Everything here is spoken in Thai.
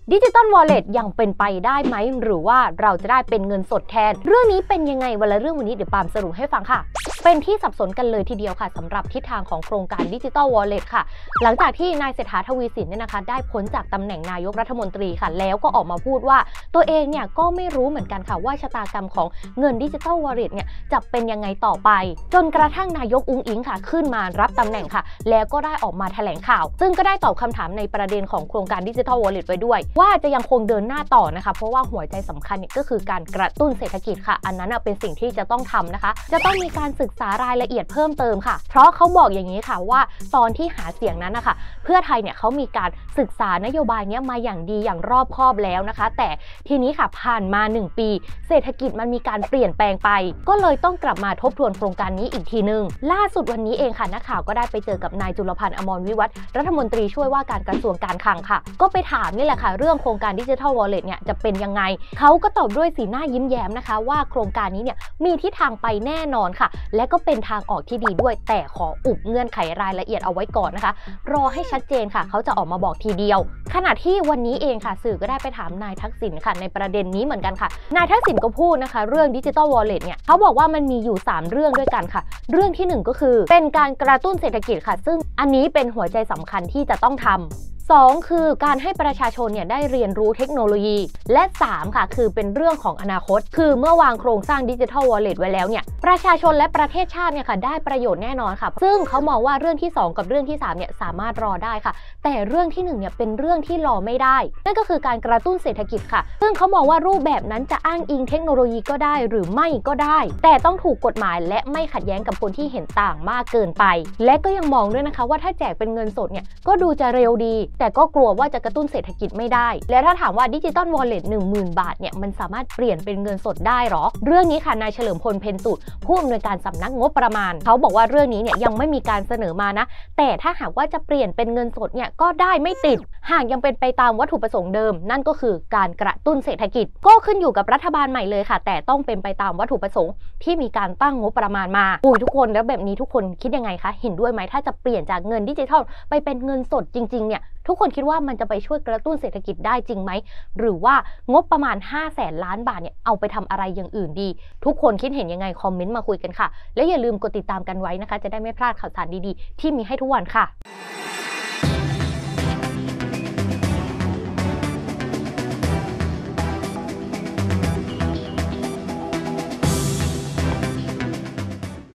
Digital Wallet ยังเป็นไปได้ไหมหรือว่าเราจะได้เป็นเงินสดแทนเรื่องนี้เป็นยังไงวันละเรื่องวันนี้เดี๋ยวปามสรุปให้ฟังค่ะเป็นที่สับสนกันเลยทีเดียวค่ะสำหรับทิศทางของโครงการ Digital Wallet ค่ะหลังจากที่นายเศรษฐาทวีสินเนี่ยนะคะได้พ้นจากตำแหน่งนายกรัฐมนตรีค่ะแล้วก็ออกมาพูดว่าตัวเองเนี่ยก็ไม่รู้เหมือนกันค่ะว่าชะตากรรมของเงิน Digital Wallet เนี่ยจะเป็นยังไงต่อไปจนกระทั่งนายกอุ๊งอิ๊งค่ะขึ้นมารับตำแหน่งค่ะแล้วก็ได้ออกมาแถลงข่าวซึ่งก็ได้ตอบคำถามในประเด็นของโครงการ Digital Wallet ไว้ด้วยว่าจะยังคงเดินหน้าต่อนะคะเพราะว่าหัวใจสำคัญเนี่ยก็คือการกระตุ้นเศรษฐกิจค่ะอันนั้นเป็นสิ่งที่จะต้องทำนะคะจะต้องมีการศึกษารายละเอียดเพิ่มเติมค่ะเพราะเขาบอกอย่างนี้ค่ะว่าตอนที่หาเสียงนั้นนะคะเพื่อไทยเนี่ยเขามีการศึกษานโยบายนี้มาอย่างดีอย่างรอบคอบแล้วนะคะแต่ทีนี้ค่ะผ่านมา1 ปีเศรษฐกิจมันมีการเปลี่ยนแปลงไปก็เลยต้องกลับมาทบทวนโครงการนี้อีกทีนึงล่าสุดวันนี้เองค่ะนักข่าวก็ได้ไปเจอกับนายจุลพันธ์อมรวิวัฒน์รัฐมนตรีช่วยว่าการกระทรวงการคลังค่ะก็ไปถามนี่แหละค่ะเรื่องโครงการ Digital Wallet เนี่ยจะเป็นยังไงเขาก็ตอบด้วยสีหน้ายิ้มแย้มนะคะว่าโครงการนี้เนี่ยมีทิศทางไปแน่นอนค่ะและก็เป็นทางออกที่ดีด้วยแต่ขออุบเงื่อนไขรายละเอียดเอาไว้ก่อนนะคะรอให้ชัดเจนค่ะเขาจะออกมาบอกทีเดียวขณะที่วันนี้เองค่ะสื่อก็ได้ไปถามนายทักษิณค่ะในประเด็นนี้เหมือนกันค่ะนายทักษิณก็พูดนะคะเรื่อง Digital Wallet เนี่ยเขาบอกว่ามันมีอยู่3เรื่องด้วยกันค่ะเรื่องที่1ก็คือเป็นการกระตุ้นเศรษฐกิจค่ะซึ่งอันนี้เป็นหัวใจสำคัญที่จะต้องทำ2คือการให้ประชาชนเนี่ยได้เรียนรู้เทคโนโลยีและ3ค่ะคือเป็นเรื่องของอนาคตคือเมื่อวางโครงสร้าง Digital Wallet ไว้แล้วเนี่ยประชาชนและประเทศชาติเนี่ยค่ะได้ประโยชน์แน่นอนค่ะซึ่งเขามองว่าเรื่องที่2กับเรื่องที่3เนี่ยสามารถรอได้ค่ะแต่เรื่องที่1เนี่ยเป็นเรื่องที่รอไม่ได้นั่นก็คือการกระตุ้นเศรษฐกิจค่ะซึ่งเขามองว่ารูปแบบนั้นจะอ้างอิงเทคโนโลยีก็ได้หรือไม่ก็ได้แต่ต้องถูกกฎหมายและไม่ขัดแย้งกับคนที่เห็นต่างมากเกินไปและก็ยังมองด้วยนะคะว่าถ้าแจกเป็นเงินสดเนี่ยก็ดูจะเร็วดีแต่ก็กลัวว่าจะกระตุ้นเศรษฐกิจไม่ได้และถ้าถามว่า Digital Wallet 10,000 บาทเนี่ยมันสามารถเปลี่ยนเป็นเงินสดได้หรอเรื่องนี้ค่ะนายเฉลิมพลเพ็ญสุทธิ์ผู้อำนวยการสำนักงบประมาณเขาบอกว่าเรื่องนี้เนี่ยยังไม่มีการเสนอมานะแต่ถ้าหากว่าจะเปลี่ยนเป็นเงินสดเนี่ยก็ได้ไม่ติดหากยังเป็นไปตามวัตถุประสงค์เดิมนั่นก็คือการกระตุ้นเศรษฐกิจก็ขึ้นอยู่กับรัฐบาลใหม่เลยค่ะแต่ต้องเป็นไปตามวัตถุประสงค์ที่มีการตั้งงบประมาณมาทุกคนแล้วแบบนี้ทุกคนคิดยังไงคะเห็นด้วยไหมถ้าจะเปลี่ยนจากเงินดิจิทัลไปเป็นเงินสดจริงๆเนี่ยทุกคนคิดว่ามันจะไปช่วยกระตุ้นเศรษฐกิจได้จริงไหมหรือว่างบประมาณ500,000 ล้านบาทเนี่ยเอาไปทำอะไรอย่างอื่นดีทุกคนคิดเห็นยังไงคอมเมนต์มาคุยกันค่ะและอย่าลืมกดติดตามกันไว้นะคะจะได้ไม่พลาดข่าวสารดีๆที่มีให้ทุกวันค่ะ